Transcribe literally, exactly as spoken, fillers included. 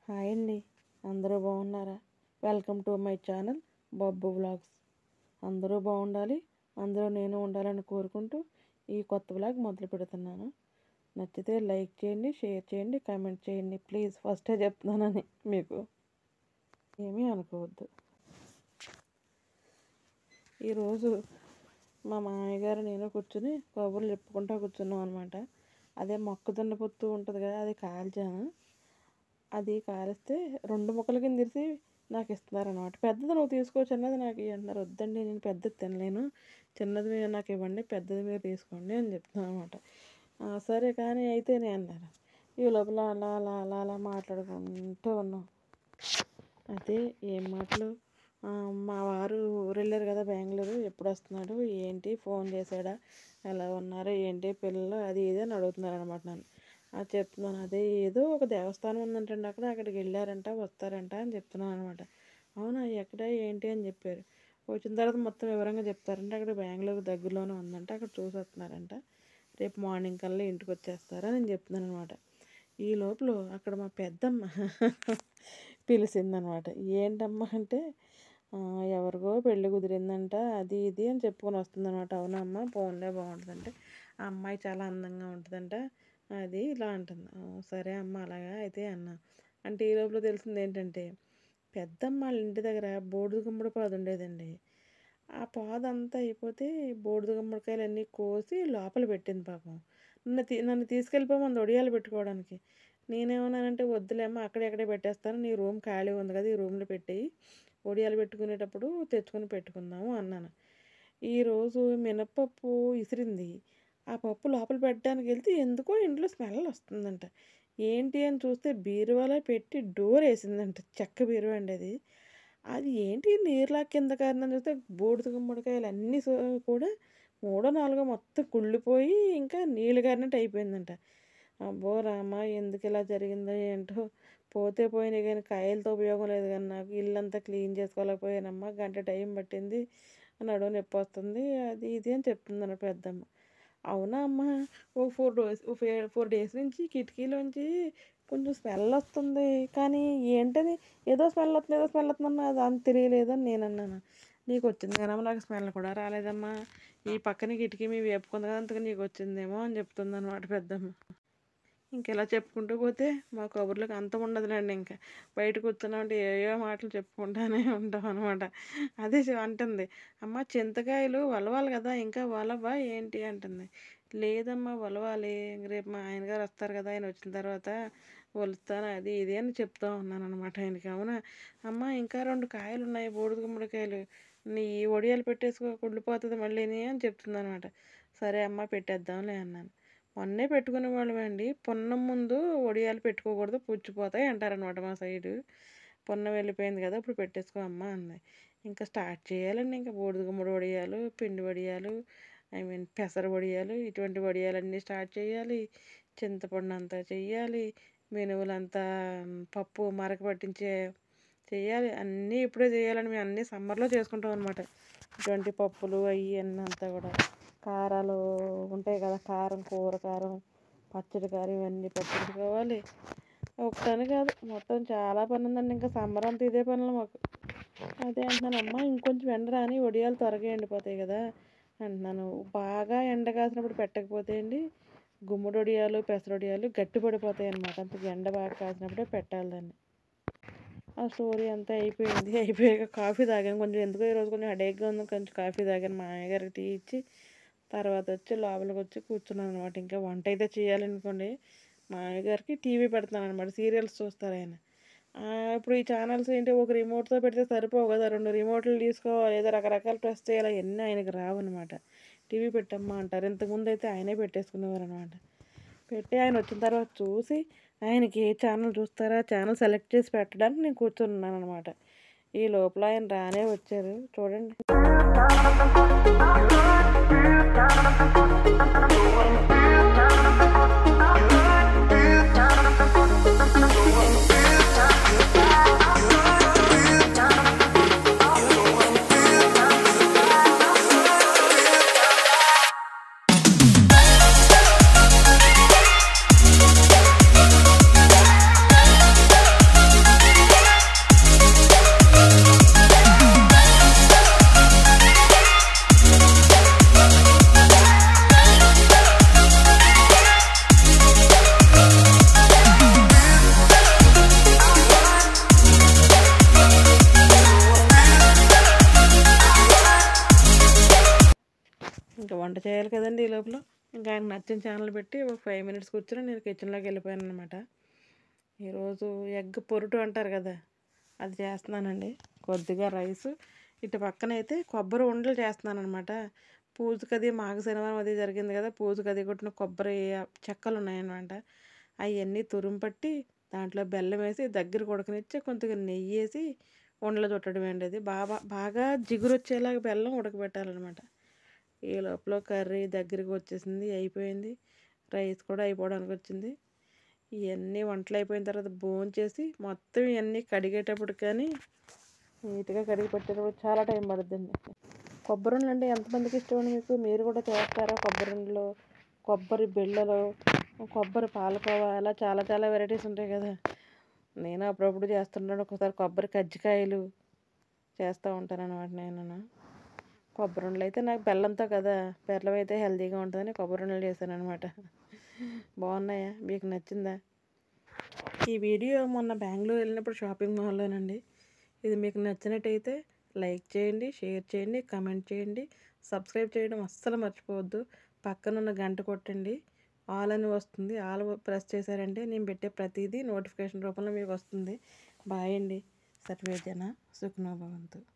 Hi అండి, అందరూ బాగున్నారా? Welcome to my channel Babbu vlogs. అందరూ బాగుండాలి, అందరూ నేను ఉండాలని కోరుకుంటూ ఈ కొత్త వ్లాగ్ మొదలు పెడుతున్నాను. నచ్చితే లైక్ చేయండి, షేర్ చేయండి, కామెంట్ చేయండి ప్లీజ్. ఫస్టే చెప్తున్నానని మీకు ఏమీ అనుకోవద్దు. ఈరోజు మా మామయ్య గారు నేను కూర్చుని కబుర్లు చెప్పుకుంటూ కూర్చున్నాం అనమాట. అదే మొక్కజొన్న పొత్తు ఉంటుంది కదా, అది కాల్చాను. అది కాలిస్తే రెండు ముక్కల కింద తీసి నాకు ఇస్తున్నారు అనమాట. పెద్దది నువ్వు తీసుకో, చిన్నది నాకు అంటున్నారు. వద్దండి, నేను పెద్దది తినలేను, చిన్నది మీరు నాకు ఇవ్వండి, పెద్దది మీరు తీసుకోండి అని చెప్తున్నాను అనమాట. సరే కానీ అయితేనే అన్నారు. ఈ లోపల అలా అలా అలా అలా మాట్లాడుకుంటూ ఉన్నాం. అయితే ఏం మాటలు, మా వారు ఊరు వెళ్ళారు కదా బెంగళూరు, ఎప్పుడు వస్తున్నాడు ఏంటి, ఫోన్ చేశాడా, ఎలా ఉన్నారు ఏంటి పిల్లలు, అది ఇది అని అడుగుతున్నారు అనమాట. నన్ను అది చెప్తున్నాను. అదే ఏదో ఒక దేవస్థానం ఉందంటండి అక్కడ, అక్కడికి వెళ్ళారంట, వస్తారంట అని చెప్తున్నాను అనమాట. అవునా, ఎక్కడ ఏంటి అని చెప్పారు. వచ్చిన తర్వాత మొత్తం వివరంగా చెప్తారంట. అక్కడ బెంగళూరు దగ్గరలోనే ఉందంట, అక్కడ చూసి వస్తున్నారంట, రేపు మార్నింగ్ కల్లా ఇంటికి వచ్చేస్తారని నేను చెప్తున్నాను అనమాట. ఈ లోపల అక్కడ మా పెద్దమ్మ పిలిచిందనమాట. ఏంటమ్మా అంటే, ఎవరికో పెళ్ళి కుదిరిందంట, అది ఇది అని చెప్పుకొని వస్తుందన్నమాట. అవునమ్మా, ఫోన్లే బాగుంటుందంటే, ఆ అమ్మాయి చాలా అందంగా ఉంటుందంట, అది ఇలా అంటుంది. సరే అమ్మ అలాగా అయితే అన్నా. అంటే ఈ లోపల తెలిసింది ఏంటంటే, పెద్దమ్మ వాళ్ళ ఇంటి దగ్గర బూడిద గుమ్మడి పాదు ఉండేదండి. ఆ పాదు అంతా అయిపోతే బూడిద గుమ్మడికాయలు అన్నీ కోసి లోపల పెట్టింది పాపం. నన్ను తీ నన్ను తీసుకెళ్ళిపోమంది ఒడియాలు పెట్టుకోవడానికి. నేనేమన్నానంటే, వద్దులేమ్మా అక్కడెక్కడే పెట్టేస్తాను, నీ రూమ్ ఖాళీ ఉంది కదా, ఈ రూమ్లో పెట్టేయి, ఒడియాలు పెట్టుకునేటప్పుడు తెచ్చుకొని పెట్టుకుందాము అన్నాను. ఈరోజు మినప్పప్పు ఇసిరింది. ఆ పప్పు లోపల పెట్టడానికి వెళ్తే ఎందుకో ఇంట్లో స్మెల్ వస్తుందంట. ఏంటి అని చూస్తే బీరువాలో పెట్టి డోర్ వేసిందంట. చెక్క బీరువా అండి అది. అది ఏంటి నీరులా కింద కారణం చూస్తే బూడిద గుమ్మడికాయలు అన్నీ కూడా మూడో నాలుగో మొత్తం కుళ్ళిపోయి ఇంకా నీళ్ళు కారినట్టు అయిపోయిందంట. అబ్బో రామా, ఎందుకు ఇలా జరిగిందో ఏంటో, పోతే పోయినాయి కానీ కాయలతో ఉపయోగం లేదు. కానీ నాకు ఇల్లంతా క్లీన్ చేసుకోలేకపోయానమ్మా, గంట టైం పట్టింది, నడుము నొప్పి వస్తుంది, అది ఇది అని చెప్తుందన్న పెద్దమ్మ. అవునా అమ్మ, ఓ ఫోర్ డేస్ ఫోర్ డేస్ నుంచి కిటికీలోంచి కొంచెం స్మెల్ వస్తుంది, కానీ ఏంటని ఏదో స్మెల్ వస్తుంది ఏదో స్మెల్ వస్తుందమ్మా, అది అంత తెలియలేదని నేను అన్నాను. నీకు వచ్చింది కదమ్మా, నాకు స్మెల్ కూడా రాలేదమ్మా, ఈ పక్కన కిటికీ మీ వేపుకుంది కదా, అంతగా నీకు వచ్చిందేమో అని చెప్తుంది అనమాట పెద్దమ్మ. ఇంకెలా చెప్పుకుంటూ పోతే మా కబుర్లకు అంతం ఉండదులేండి. ఇంకా బయట కూర్చున్నామంటే ఏవో మాటలు చెప్పుకుంటానే ఉంటాం అనమాట. అదే అంటుంది, అమ్మ చింతకాయలు వలవాలి కదా, ఇంకా వలవా ఏంటి అంటుంది. లేదమ్మా వలవాలి, రేపు మా ఆయన గారు వస్తారు కదా, ఆయన వచ్చిన తర్వాత వలుస్తాను, అది ఇది అని చెప్తా ఉన్నాను అనమాట ఆయనకి. అవునా అమ్మ, ఇంకా రెండు కాయలు ఉన్నాయి బూడిద గుమ్మడికాయలు, నీ ఒడియాలు పెట్టేసుకో కుళ్ళిపోతుంది మళ్ళీని అని చెప్తుంది అనమాట. సరే అమ్మ పెట్టేద్దాంలే అన్నాను. మొన్నే పెట్టుకునే వాళ్ళమే అండి, పొన్నం ముందు ఒడియాలు పెట్టుకోకూడదు పుచ్చిపోతాయి అంటారనమాట మా సైడు. పొన్నం వెళ్ళిపోయింది కదా, ఇప్పుడు పెట్టేసుకో అమ్మ అంది. ఇంకా స్టార్ట్ చేయాలండి, ఇంకా బూడిద గుమ్మడి వడియాలు, పిండి వడియాలు, ఐ మీన్ పెసర వడియాలు, ఇటువంటి వడియాలన్నీ స్టార్ట్ చేయాలి. చింతపండు అంతా చెయ్యాలి, మినువులంతా పప్పు మరక పట్టించే చెయ్యాలి, అన్నీ ఇప్పుడే చేయాలని మేము అన్నీ సమ్మర్లో చేసుకుంటాం అనమాట. ఇటువంటి పప్పులు అవి అన్నీ అంతా కూడా. కారాలు ఉంటాయి కదా, కారం, కూర కారం, పచ్చడి కారం, ఇవన్నీ పట్టించుకోవాలి. ఒకసారి కాదు మొత్తం చాలా పని ఉందండి. ఇంకా సమ్మర్ అంతా ఇదే పనులు మాకు. అదే అంటున్నాను, అమ్మ ఇంకొంచెం ఎండ రాని వడియాలు త్వరగా ఎండిపోతాయి కదా అంటున్నాను. బాగా ఎండ కాసినప్పుడు పెట్టకపోతే అండి గుమ్మడి వడియాలు పెసర వడియాలు గట్టి పడిపోతాయి అనమాట. అంత ఎండ బాగా కాసినప్పుడే పెట్టాలి దాన్ని. ఆ స్టోరీ అంతా అయిపోయింది. అయిపోయాక కాఫీ తాగాను. కొంచెం ఎందుకో ఈరోజు కొంచెం హెడేక్గా ఉంది, కొంచెం కాఫీ తాగాను. మా ఆయనగారికి టీ ఇచ్చి తర్వాత వచ్చి లోపలికి వచ్చి కూర్చున్నాను అనమాట. ఇంకా వంట అయితే చేయాలనుకోండి, మా ఆయనగారికి టీవీ పెడతాను అనమాట, సీరియల్స్ చూస్తారు ఆయన. ఇప్పుడు ఈ ఛానల్స్ ఏంటి, ఒక రిమోట్తో పెడితే సరిపోవు కదా, రెండు రిమోట్లు తీసుకోవాలి, లేదా రకరకాల ప్రెస్ చేయాలి, అవన్నీ ఆయనకి రావన్నమాట. టీవీ పెట్టమ్మా అంటారు. ఇంతకుముందు అయితే ఆయనే పెట్టేసుకునేవారు అనమాట. పెట్టి ఆయన వచ్చిన తర్వాత చూసి ఆయనకి ఏ ఛానల్ చూస్తారో ఆ ఛానల్ సెలెక్ట్ చేసి పెట్టడానికి నేను కూర్చున్నాను అనమాట. ఈ లోపల ఆయన రానే వచ్చారు, చూడండి. వంట చేయాలి కదండి ఈ లోపల. ఇంకా ఆయనకు నచ్చిన ఛానల్ పెట్టి ఒక ఫైవ్ మినిట్స్ కూర్చొని నేను కిచెన్లోకి వెళ్ళిపోయాను అనమాట. ఈరోజు ఎగ్ పొరుటు అంటారు కదా, అది చేస్తున్నానండి. కొద్దిగా రైసు, ఇటు పక్కన అయితే కొబ్బరి ఉండలు చేస్తున్నాను అనమాట. పూజకది మాఘ శనివారం అది జరిగింది కదా, పూజకది కొట్టిన కొబ్బరి చెక్కలు ఉన్నాయన్నమాట. అవన్నీ తురుము పట్టి దాంట్లో బెల్లం వేసి దగ్గర ఉడకనిచ్చి కొద్దిగా నెయ్యి వేసి ఉండలు చుట్టడం అండి. అది బాగా బాగా జిగురు వచ్చేలాగా బెల్లం ఉడకబెట్టాలన్నమాట. ఈ లోపల కర్రీ దగ్గరికి వచ్చేసింది, అయిపోయింది. రైస్ కూడా అయిపోవడానికి వచ్చింది. ఇవన్నీ వంటలు అయిపోయిన తర్వాత భోంచేసి మొత్తం ఇవన్నీ కడిగేటప్పుడు కానీ నీట్గా కడిగి పెట్టేటప్పుడు చాలా టైం పడుతుందండి. కొబ్బరి ఉండలు అంటే ఎంతమందికి ఇష్టం అండి మీకు? మీరు కూడా చేస్తారా? కొబ్బరి ఉండలు, కొబ్బరి బిళ్ళలు, కొబ్బరి పాలకోవా, అలా చాలా చాలా వెరైటీస్ ఉంటాయి కదా. నేను అప్పుడప్పుడు చేస్తుంటాను. ఒకసారి కొబ్బరి కజ్జికాయలు చేస్తూ ఉంటాను అనమాట. నేను కొబ్బరి ఉండలు అయితే నాకు బెల్లంతో కదా, బెల్లం అయితే హెల్తీగా ఉంటుందని కొబ్బరి ఉండలు చేశాను అనమాట. బాగున్నాయా? మీకు నచ్చిందా? ఈ వీడియో మొన్న బెంగళూరు వెళ్ళినప్పుడు షాపింగ్ మాల్లోనండి. ఇది మీకు నచ్చినట్టయితే లైక్ చేయండి, షేర్ చేయండి, కామెంట్ చేయండి, సబ్స్క్రైబ్ చేయడం అస్సలు మర్చిపోవద్దు. పక్కనున్న గంట కొట్టండి, ఆల్ అని వస్తుంది. ఆల్ ప్రెస్ చేశారంటే నేను పెట్టే ప్రతిదీ నోటిఫికేషన్ రూపంలో మీకు వస్తుంది. బాయ్ అండి. సర్వే జన సుఖినో భవంతు.